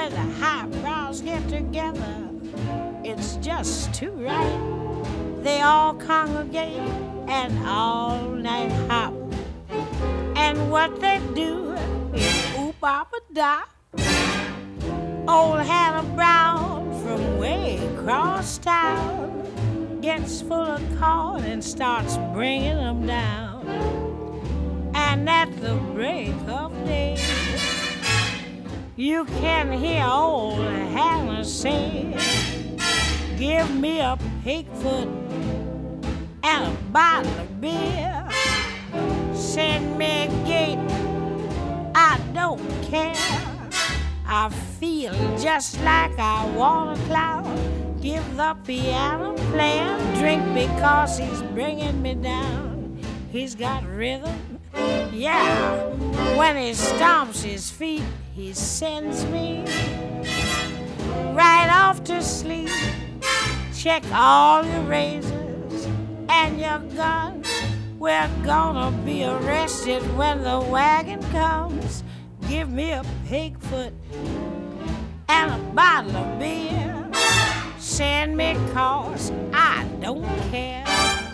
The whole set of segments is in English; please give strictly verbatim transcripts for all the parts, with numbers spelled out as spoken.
when the highbrows get together, it's just too right. They all congregate and all night hop. And what they do is oop-op-a-da. Old Hannah Brown from way across town gets full of corn and starts bringing them down. And at the break of day, you can hear old Hannah say, give me a pigfoot and a bottle of beer. Send me a gate, I don't care. I feel just like I want a clown. Give the piano player a drink because he's bringing me down. He's got rhythm, yeah. When he stomps his feet, he sends me right off to sleep. Check all your razors and your guns. We're gonna be arrested when the wagon comes. Give me a pigfoot and a bottle of beer. Send me cause I don't care.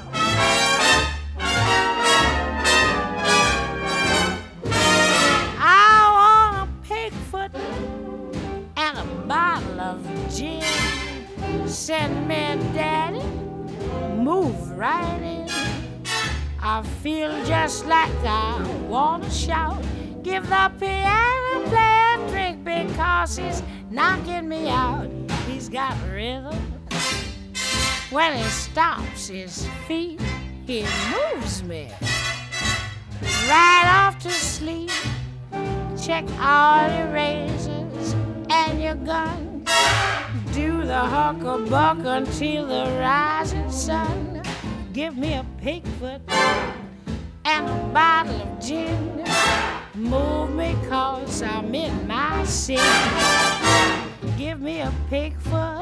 I want a pigfoot and a bottle of gin. Send me daddy, move right in. I feel just like I wanna shout. Give the piano player a drink because he's knocking me out. He's got rhythm. When he stomps his feet, he moves me right off to sleep. Check all your razors and your guns. Do the huck-a-buck until the rising sun. Give me a pigfoot and a bottle of gin. Move me cause I'm in my sin. Give me a pigfoot